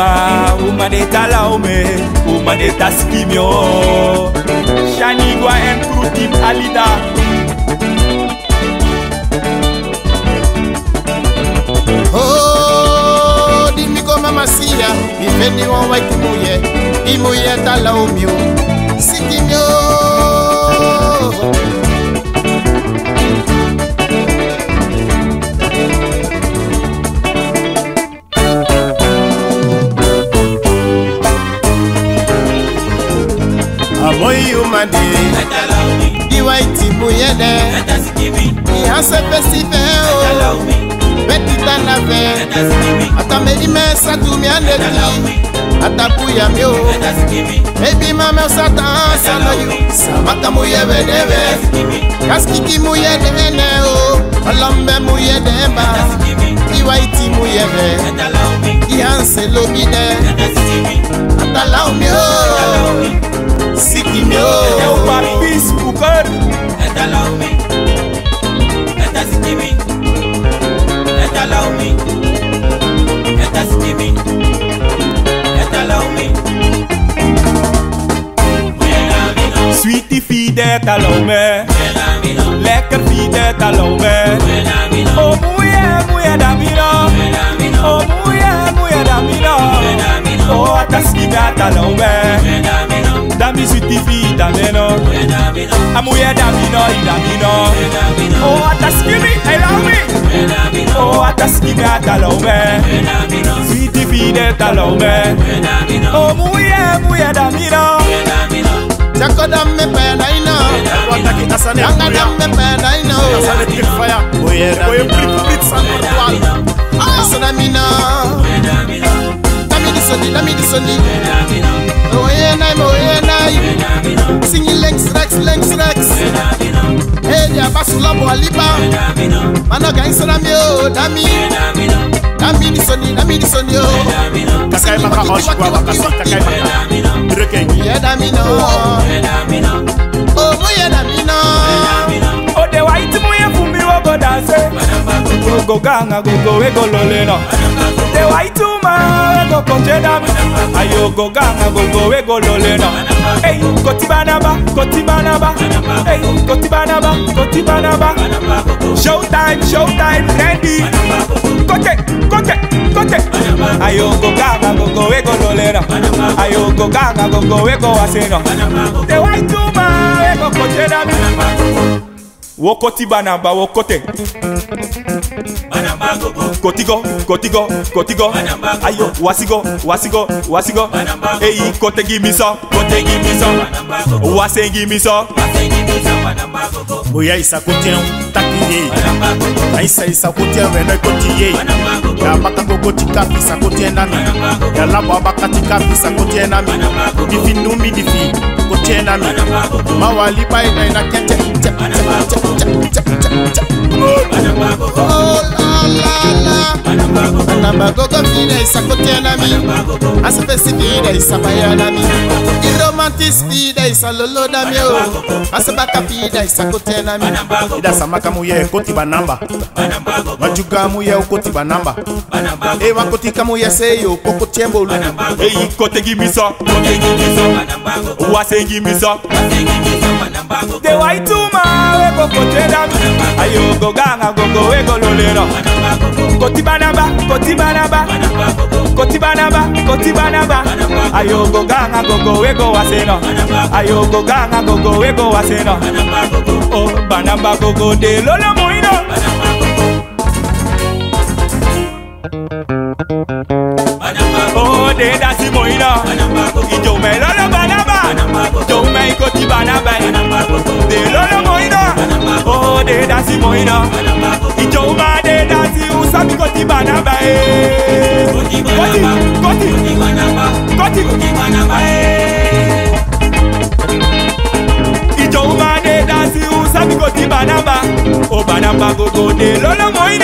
uma de talaume, uma de taskimio. Shanigwa Emprutim Alida. Oh, dimmi come masia, mi veni un white muye, I muye talaumio, sikimio. Amoy umande, I white muye de, I has a festival. Betita na ve, atamedi mesa tu mi aneki, atapuya mio. Baby mama satan sana you, samaka muye bedeve, kaskiki muye dene o, alambe muye demba, iwaiti muye be, ihanse lobi de, atalau mio, siki mio. Eu papis buker, atalau mi, atasiki mi. Allow me, let us give me, allow me. Sweetie fide talaume, lekker fide talaume. Oh muye damino, oh muye damino. Oh ataskime talaume, dami sweetie fide damino. Amuye damino, idamino. Oh ataskime, allow me. Oh, ataskime talaume, sweetie fide talaume. Oh, muye damino. Jacko dam me pena ino, wataki asane. Yanga dam me pena ino, asane trick fire. Muye brit santo. Ah, sonamina. Dami di soni. Muye nai. Singi lengs rex. Hey, dia basula bo aliba. Mana gang sonamio, dami di soni yo. Kakai maka oshwa wakasi kakai maka. Dreke. Muye damino. Oh, muye damino. Oh, the white muye fumi wogo dance. Go ganga go ego loleno. The white uma go konjeda. Ayo go ganga go ego loleno. Hey, kotibanaba. Hey, kotibanaba. Showtime, ready. Kote. Ayo go ganga go ego loleno. Ayo go ganga go ego aseno. The white uma go konjeda. Wokoti banaba wokote. Kotigo. Ayo wasigo. Hey, kote give me some. Wase give me some. Muye isa kotien takiye. Isa kotien weno kotiye. Ya baka go kotika isa kotien nami. Ya labo baka tika isa kotien nami. Difi numi difi kotien nami. Mawali pa ina kete. Oh la. Anambago fide isa kotien nami. Asepesi fide isa baya nami. Romantis fide isa lolo nami o. Asebaka fide isa kotien nami. Ida samaka muye koti banamba. Majuga muye koti banamba. E wakoti kamuye seyo koko tiembo lu. Hey, kote give me some. Wase give me some. The white uma go koteda. Ayo go ganga go ego loleno. Kotibanaba. Ayo go ganga go ego aseno. Ayo go ganga go ego aseno. Oh banaba go de lolo moino. Oh de dasi moino. Ijo me lolo banaba. Jo me kotibanaba. De lolo moino. Oh de dasi moino. Ijo ma de dasi usami kotibanaba. Koti Ijo ma de dasi usami kotibanaba. Oh banaba go de lolo moino.